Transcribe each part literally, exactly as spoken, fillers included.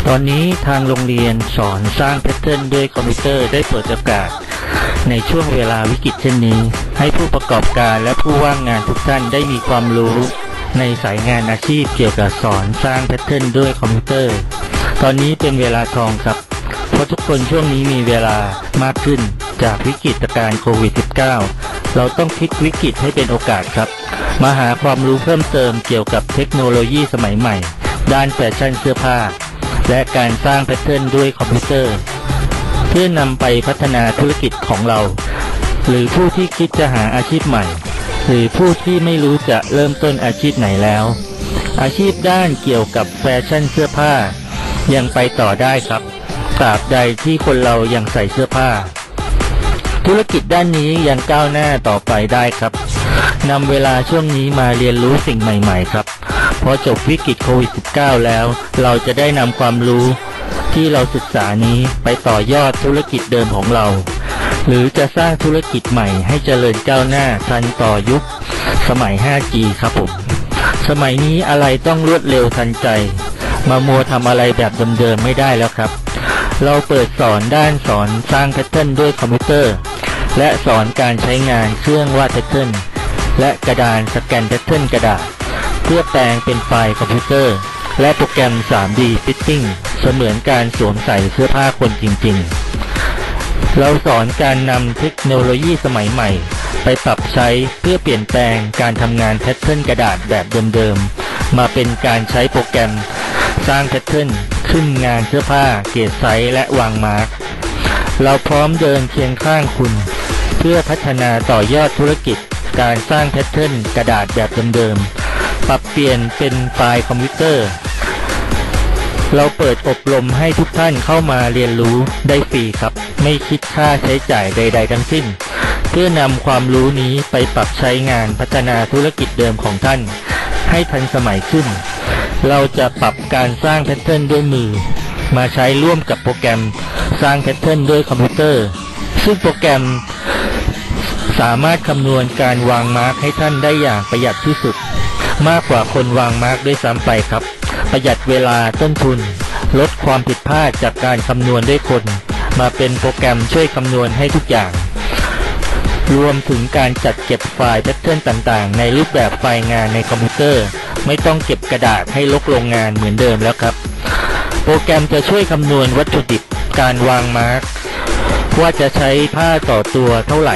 ตอนนี้ทางโรงเรียนสอนสร้างแพทเทิร์นด้วยคอมพิวเตอร์ได้เปิดโอกาสในช่วงเวลาวิกฤตเช่นนี้ให้ผู้ประกอบการและผู้ว่างงานทุกท่านได้มีความรู้ในสายงานอาชีพเกี่ยวกับสอนสร้างแพทเทิร์นด้วยคอมพิวเตอร์ตอนนี้เป็นเวลาทองครับเพราะทุกคนช่วงนี้มีเวลามากขึ้นจากวิกฤตการณ์โควิด สิบเก้า เราต้องพลิกวิกฤตให้เป็นโอกาสครับมาหาความรู้เพิ่มเติมเกี่ยวกับเทคโนโลยีสมัยใหม่ด้านแฟชั่นเสื้อผ้าและการสร้างแพทเทิร์นด้วยคอมพิวเตอร์เพื่อนำไปพัฒนาธุรกิจของเราหรือผู้ที่คิดจะหาอาชีพใหม่หรือผู้ที่ไม่รู้จะเริ่มต้นอาชีพไหนแล้วอาชีพด้านเกี่ยวกับแฟชั่นเสื้อผ้ายังไปต่อได้ครับตราบใดที่คนเรายังใส่เสื้อผ้าธุรกิจด้านนี้ยังก้าวหน้าต่อไปได้ครับนำเวลาช่วงนี้มาเรียนรู้สิ่งใหม่ๆครับพอจบวิกฤตโควิด สิบเก้า แล้วเราจะได้นำความรู้ที่เราศึกษานี้ไปต่อยอดธุรกิจเดิมของเราหรือจะสร้างธุรกิจใหม่ให้เจริญก้าวหน้าทันต่อยุคสมัย ห้าจี ครับผมสมัยนี้อะไรต้องรวดเร็วทันใจมามัวทำอะไรแบบเดิมๆไม่ได้แล้วครับเราเปิดสอนด้านสอนสร้างแพทเทิร์นด้วยคอมพิวเตอร์และสอนการใช้งานเครื่องวาดแพทเทิร์นและกระดานสแกนแพทเทิร์นกระดาษเพื่อแปลงเป็นไฟล์คอมพิวเตอร์และโปรแกรม ทรี ดี Fitting เสมือนการสวมใส่เสื้อผ้าคนจริงๆเราสอนการนำเทคโนโลยีสมัยใหม่ไปปรับใช้เพื่อเปลี่ยนแปลงการทำงานแพทเทิร์นกระดาษแบบเดิมๆมาเป็นการใช้โปรแกรมสร้างแพทเทิร์นขึ้นงานเสื้อผ้าเกรดไซส์และวางมาร์กเราพร้อมเดินเคียงข้างคุณเพื่อพัฒนาต่อยอดธุรกิจการสร้างแพทเทิร์นกระดาษแบบเดิมๆปรับเปลี่ยนเป็นไฟล์คอมพิวเตอร์เราเปิดอบรมให้ทุกท่านเข้ามาเรียนรู้ได้ฟรีครับไม่คิดค่าใช้จ่ายใดๆทั้งสิ้นเพื่อนำความรู้นี้ไปปรับใช้งานพัฒนาธุรกิจเดิมของท่านให้ทันสมัยขึ้นเราจะปรับการสร้างแพทเทิร์นด้วยมือมาใช้ร่วมกับโปรแกรมสร้างแพทเทิร์นด้วยคอมพิวเตอร์ซึ่งโปรแกรมสามารถคำนวณการวางมาร์กให้ท่านได้อย่างประหยัดที่สุดมากกว่าคนวางมาร์กด้วยซ้ำไปครับประหยัดเวลาต้นทุนลดความผิดพลาดจากการคำนวณด้วยคนมาเป็นโปรแกรมช่วยคำนวณให้ทุกอย่างรวมถึงการจัดเก็บไฟล์แพทเทิร์นต่างๆในรูปแบบไฟล์งานในคอมพิวเตอร์ไม่ต้องเก็บกระดาษให้รกโรงงานเหมือนเดิมแล้วครับโปรแกรมจะช่วยคำนวณวัตถุดิบการวางมาร์กว่าจะใช้ผ้าต่อตัวเท่าไหร่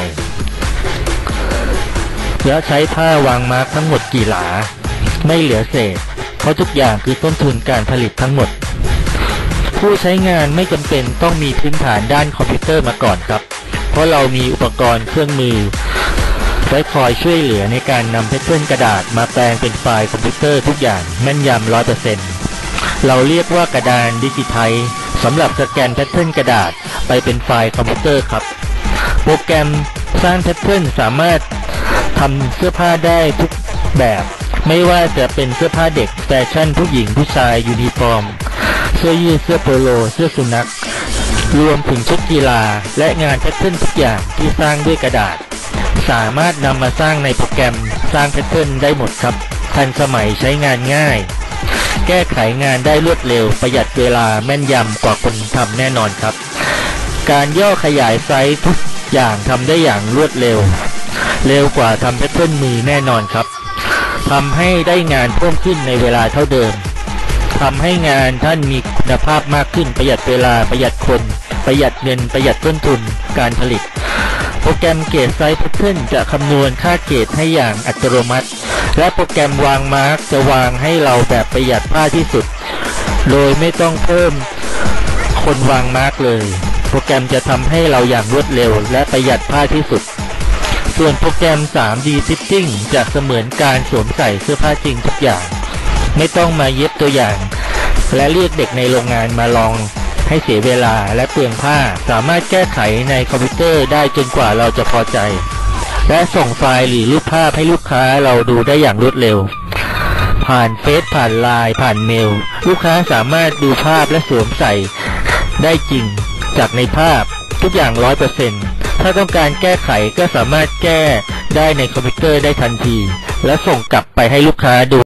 และใช้ผ้าวางมาร์กทั้งหมดกี่หลาไม่เหลือเศษเพราะทุกอย่างคือต้นทุนการผลิตทั้งหมดผู้ใช้งานไม่จำเป็นต้องมีพื้นฐานด้านคอมพิวเตอร์มาก่อนครับเพราะเรามีอุปกรณ์เครื่องมือไว้คอยช่วยเหลือในการนำแพทเทิร์นกระดาษมาแปลงเป็นไฟล์คอมพิวเตอร์ทุกอย่างแม่นยำ ร้อยเปอร์เซ็นต์ เราเรียกว่ากระดานดิจิทัลสำหรับสแกนแพทเทิร์นกระดาษไปเป็นไฟล์คอมพิวเตอร์ครับโปรแกรมสร้างแพทเทิร์นสามารถทำเสื้อผ้าได้ทุกแบบไม่ว่าจะเป็นเสื้อผ้าเด็กแฟชั่นผู้หญิงผู้ชายยูนิฟอร์มเสื้อยืดเสื้อโปโลเสื้อสุนัขรวมถึงชุดกีฬาและงานแพทเทิร์นทุกอย่างที่สร้างด้วยกระดาษสามารถนำมาสร้างในโปรแกรมสร้างแพทเทิร์นได้หมดครับทันสมัยใช้งานง่ายแก้ไขงานได้รวดเร็วประหยัดเวลาแม่นยำกว่าคนทำแน่นอนครับการย่อขยายไซส์ทุกอย่างทำได้อย่างรวดเร็วเร็วกว่าทำแพทเทิร์นมือแน่นอนครับทำให้ได้งานเพิ่มขึ้นในเวลาเท่าเดิมทำให้งานท่านมีคุณภาพมากขึ้นประหยัดเวลาประหยัดคนประหยัดเงินประหยัดต้นทุนการผลิตโปรแกรมเกรดไซส์แพทเทิร์นจะคำนวณค่าเกรดให้อย่างอัตโนมัติและโปรแกรมวางมาร์กจะวางให้เราแบบประหยัดผ้าที่สุดโดยไม่ต้องเพิ่มคนวางมาร์กเลยโปรแกรมจะทำให้เราอย่างรวดเร็วและประหยัดผ้าที่สุดส่วนโปรแกรม ทรี ดี Fitting จะเสมือนการสวมใส่เสื้อผ้าจริงทุกอย่างไม่ต้องมาเย็บตัวอย่างและเรียกเด็กในโรงงานมาลองให้เสียเวลาและเปลืองผ้าสามารถแก้ไขในคอมพิวเตอร์ได้จนกว่าเราจะพอใจและส่งไฟล์หรือรูปภาพให้ลูกค้าเราดูได้อย่างรวดเร็วผ่านเฟซผ่านไลน์ผ่านเมลลูกค้าสามารถดูภาพและสวมใส่ได้จริงจากในภาพทุกอย่าง ร้อยเปอร์เซ็นต์ ถ้าต้องการแก้ไขก็สามารถแก้ได้ในคอมพิวเตอร์ได้ทันทีและส่งกลับไปให้ลูกค้าดู